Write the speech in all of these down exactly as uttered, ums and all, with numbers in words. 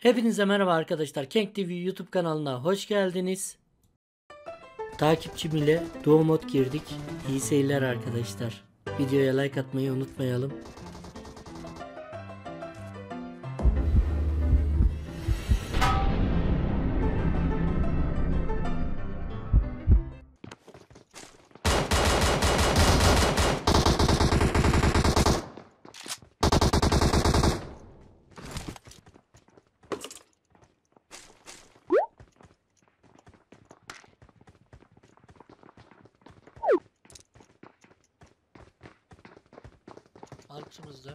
Hepinize merhaba arkadaşlar. Kenk T V YouTube kanalına hoş geldiniz. Takipçim ile duo mod girdik. İyi seyirler arkadaşlar. Videoya like atmayı unutmayalım. Altımızda.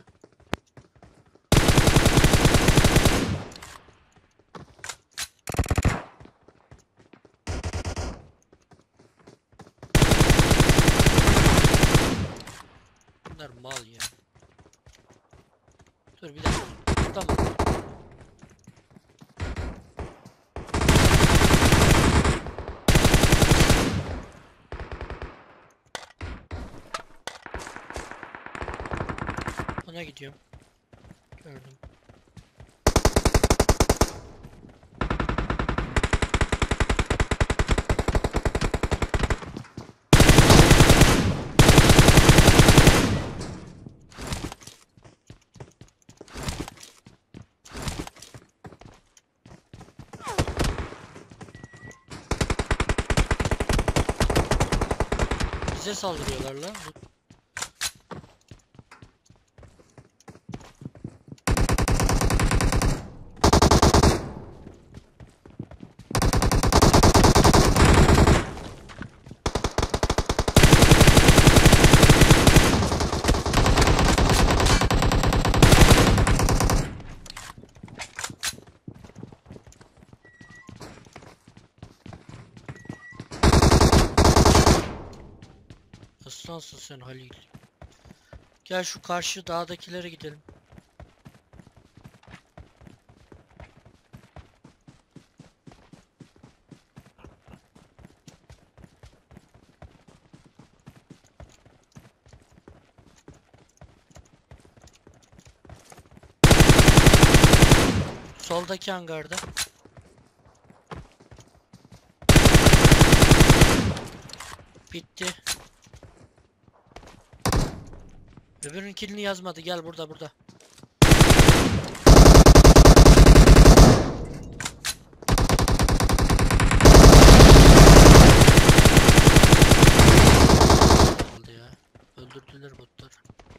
Bunlar mal ya. Dur bir dakika. Tamam. Ona gidiyorum. Gördüm. Bize saldırıyorlar lan. Aslansın sen Halil. Gel şu karşı dağdakilere gidelim. Soldaki hangarda. Bitti. Öbürünün killini yazmadı. Gel burada burada. Oldu ya. Öldürdüler botları.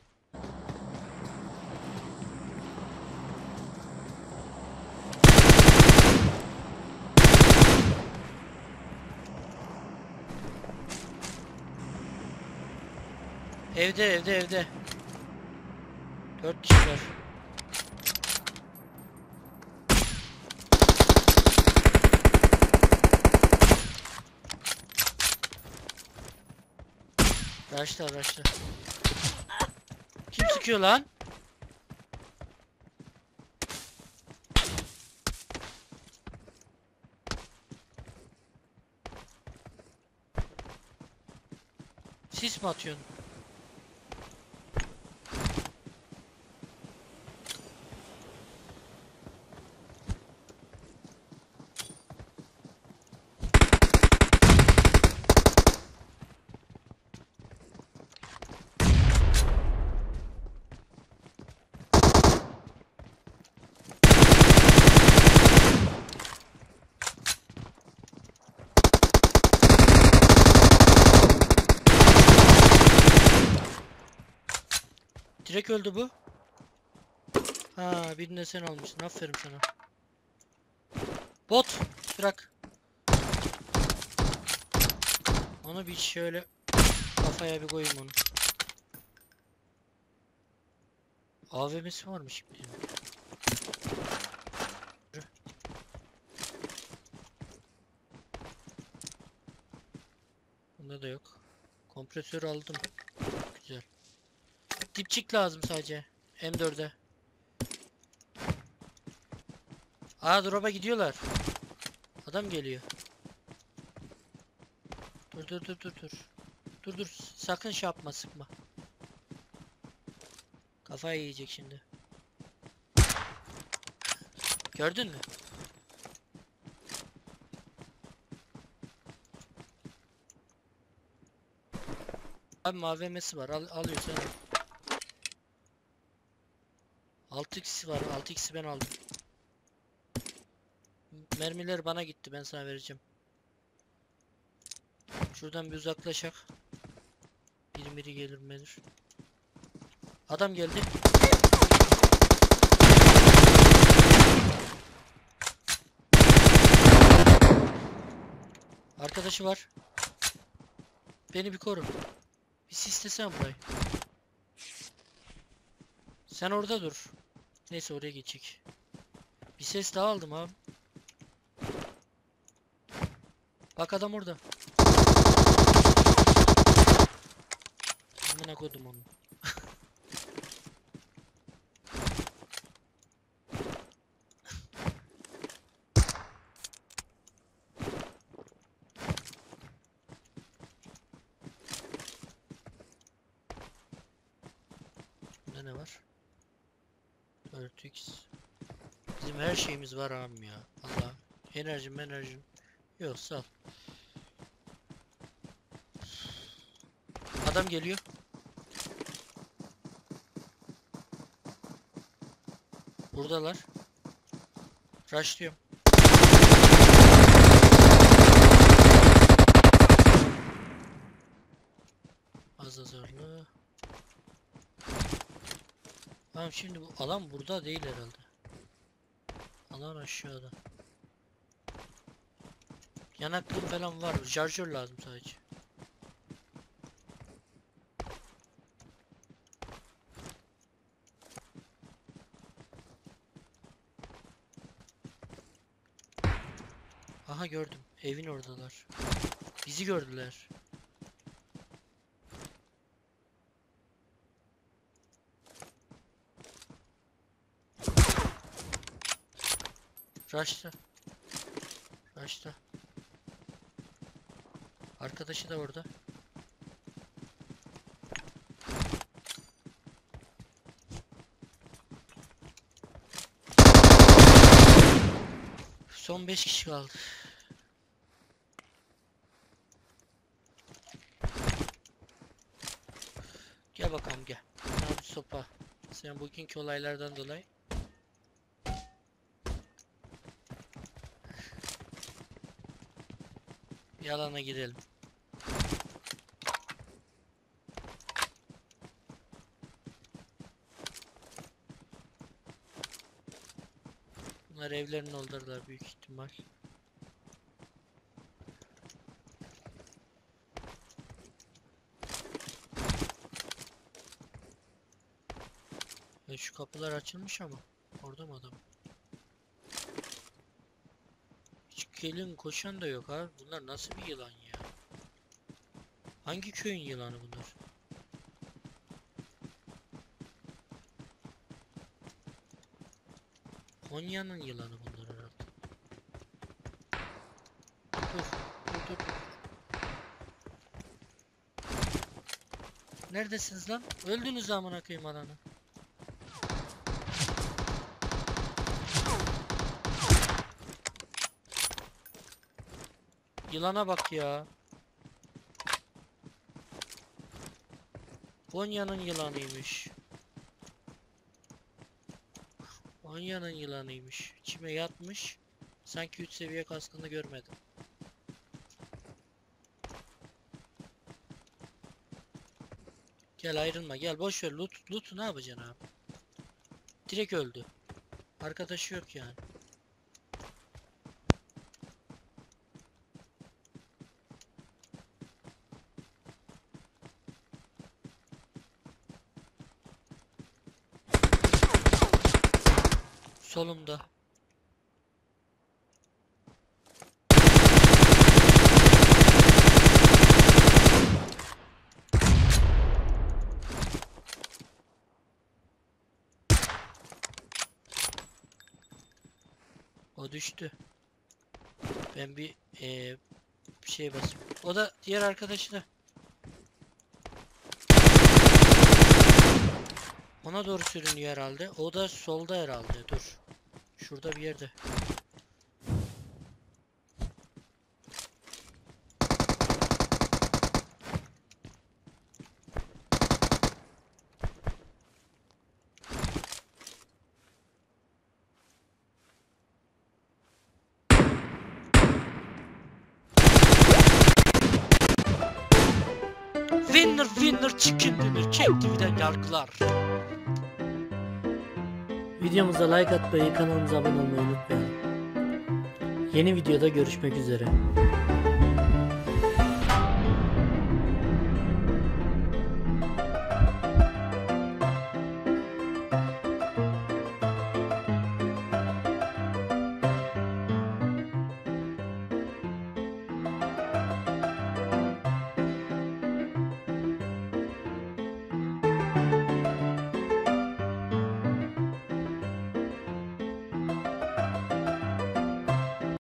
Evde evde evde. Dört kişiler. Raşla raşla. Kim sıkıyor lan? Sis mi atıyorsun? Direkt öldü bu. Ha, birini de sen almışsın. Aferin sana. Bot, bırak. Onu bir şöyle kafaya bir koyayım onu. A V M'si varmış şimdi. Bunda da yok. Kompresörü aldım. Güzel. Dipçik lazım sadece. M dört'e. Aa, drop'a gidiyorlar. Adam geliyor. Dur dur dur dur dur. Dur dur. Sakın şey yapma, sıkma. Kafayı yiyecek şimdi. Gördün mü? Abi A V M'si var. Al, alıyorsan al. altı x var. altı x'i ben aldım. Mermiler bana gitti. Ben sana vereceğim. Şuradan bir uzaklaşak. Biri biri gelir melir. Adam geldi. Arkadaşı var. Beni bir koru. Bir sislesene burayı. Sen orada dur. Neyse oraya geçecek. Bir ses daha aldım abi. Bak adam orada. Amına koydum onu. Bunda ne var? dört x. Bizim her şeyimiz var abim ya. Allah. Enerjim enerjim. Yok sağ ol. Adam geliyor. Buradalar. Rushlıyorum. Az azarlı. Tamam şimdi bu alan burada değil herhalde. Alan aşağıda. Yanaklığım falan var. Şarjör lazım sadece. Aha gördüm. Evin oradalar. Bizi gördüler. Rush'ta. Rush'ta. Arkadaşı da orada. Son beş kişi kaldı. Gel bakalım gel. Sana bir sopa. Sen bugünkü olaylardan dolayı. Yalana gidelim. Bunlar evlerin oldular büyük ihtimal. E şu kapılar açılmış ama orada mı adam? Hiç gelin koşan da yok abi. Bunlar nasıl bir yılan ya? Hangi köyün yılanı bunlar? Konya'nın yılanı bunlar herhalde. Dur, dur, dur, dur. Neredesiniz lan? Öldünüz amına koyayım alanı. Yılana bak ya. Konya'nın yılanıymış. Konya'nın yılanıymış. İçime yatmış. Sanki üç seviye kaskını görmedim. Gel ayrılma gel boş ver loot loot ne yapacaksın abi? Direkt öldü. Arkadaşı yok yani. Solumda. O düştü. Ben bir ee, bir şeye basayım. O da diğer arkadaşı da. Ona doğru sürünüyor herhalde. O da solda herhalde. Dur. Şurada bir yerde. Winner winner chicken dinner. King T V'den yargılar. Videomuza like atmayı, kanalımıza abone olmayı unutmayın. Yeni videoda görüşmek üzere.